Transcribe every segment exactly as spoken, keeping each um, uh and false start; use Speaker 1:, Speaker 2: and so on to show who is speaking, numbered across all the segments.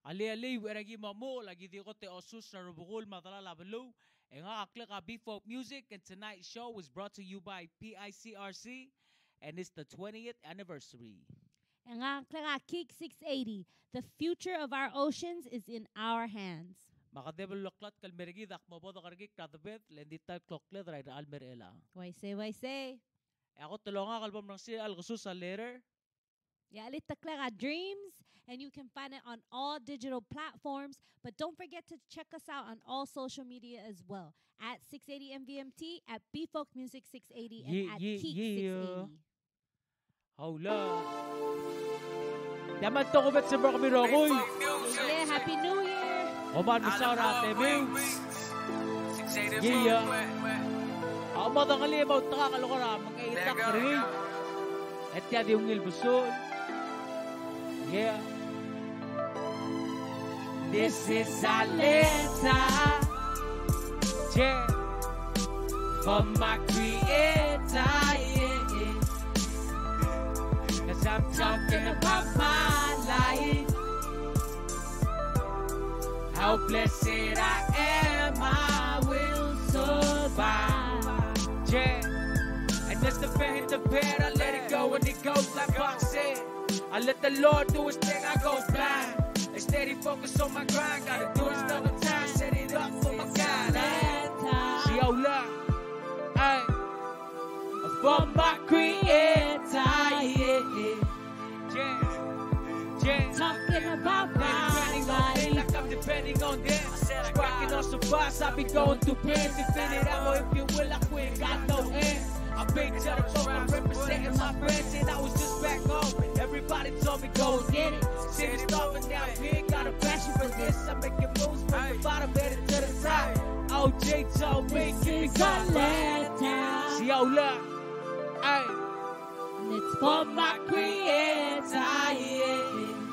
Speaker 1: Ali ali weragi mamu lagi di kote osus na rubukul matala labalu. E nga aklik a BFolkMuzik, and tonight's show was brought to you by P I C R C, and it's the twentieth anniversary.
Speaker 2: And nga aklik a Keekz six eighty. The future of our oceans is in our hands.
Speaker 1: Makadebel loklat kalmerigi dak mabodo kargik katabet lendita kloklet rayda almerela.
Speaker 2: Why say, why say?
Speaker 1: E ako tulonga kalbom ng si algasus a letter.
Speaker 2: Yeah, lit a dreams, and you can find it on all digital platforms. But don't forget to check us out on all social media as well. At six eighty M V M T, at BFolkMuzik six eighty, and
Speaker 1: Yeah,
Speaker 2: at
Speaker 1: yeah,
Speaker 2: Keekz
Speaker 1: yeah.
Speaker 2: six eighty.
Speaker 1: Hola. Yaman to ko bet sa mga kamirokoy.
Speaker 2: Yeah, Happy New Year.
Speaker 1: Oman misaw na ate Mings. Yeah. Ako mo itong kalimaw takakaloko na mga itak rin. At yan yung ilbuson. Yeah. This is a letter, yeah, from my creator, yeah, yeah. Cause I'm talking about my life, how blessed I am, I will survive, yeah. And that's the fair hit the bed, I let it go and it goes like Box said. I let the Lord do his thing, I go blind. I steady focus on my grind, gotta do it another time, set it up for my God. See how loud, ay, from my creator, yeah, yeah, yeah.
Speaker 2: Talking about my life,
Speaker 1: like I'm depending on them. Sparking on some bars, I be going through pain, defend it out, if you will, I quit, got no end. I've been to the phone, I'm representing my friends, and I was just back home. Everybody told me go get it. City's starving now, big, got a passion for this. I'm making moves from the bottom, headed to the top. O J told me, keep me going. See how look, ay,
Speaker 2: it's
Speaker 1: for my creator, yeah.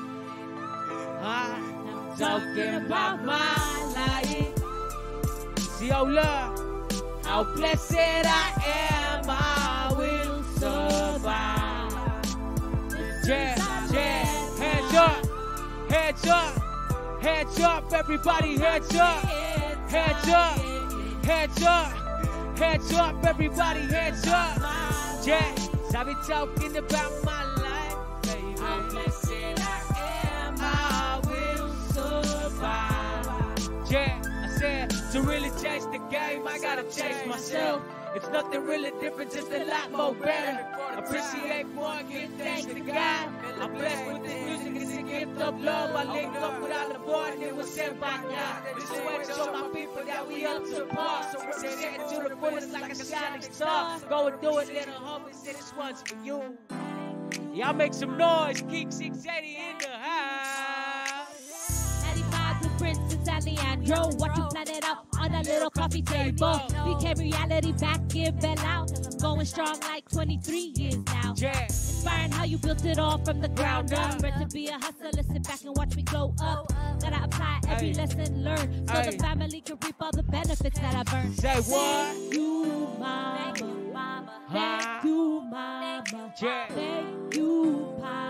Speaker 1: I'm talking about my life. See how look. How blessed I am, I will survive. Yeah, yeah, hands up, hands up, hands up, everybody, hands up, hands up, hands up, hands up, everybody, hands up. Yeah, I be talking about my life, baby. How blessed I am, I will survive. Yeah. To really change the game, I gotta change myself. It's nothing really different, just a lot more better. Appreciate more, give thanks to God. I'm blessed with this music, it's a gift of love. I linked up with all the boys, and it was sent by God. This is way to show my people that we up to par. So represent it to the fullest like a shining star. Go and do it, little homies, this one's for you. Y'all make some noise, Keekz six eighty in the house.
Speaker 2: ninety-five blueprints and Leandro, what you planted out on a little coffee table became reality back in Palau. Going strong like twenty-three years now.
Speaker 1: Yeah.
Speaker 2: Inspiring how you built it all from the ground up. Bred to be a hustler, listen back and watch me go up. Gotta apply every
Speaker 1: Ay.
Speaker 2: lesson learned so
Speaker 1: Ay.
Speaker 2: the family can reap all the benefits that I've earned.
Speaker 1: Say what?
Speaker 2: Thank you, mama. Thank you, mama.
Speaker 1: Yeah.
Speaker 2: Thank you, papa.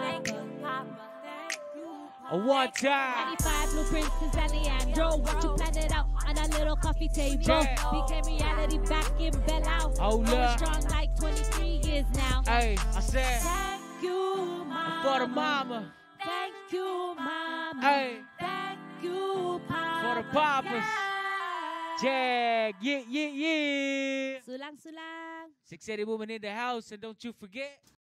Speaker 1: A one time.
Speaker 2: ninety-five blueprints and Leandro, what you planted out on a little coffee table
Speaker 1: Yeah.
Speaker 2: became reality back in Palau.
Speaker 1: Hold
Speaker 2: Going
Speaker 1: up.
Speaker 2: strong like twenty-three years now.
Speaker 1: Hey, I said,
Speaker 2: Thank you, mama.
Speaker 1: for the mama.
Speaker 2: Thank you, mama.
Speaker 1: Hey,
Speaker 2: Thank you, papa.
Speaker 1: for the papas. Yeah, yeah, yeah, yeah.
Speaker 2: Sulang, sulang.
Speaker 1: six eighty woman in the house, and don't you forget.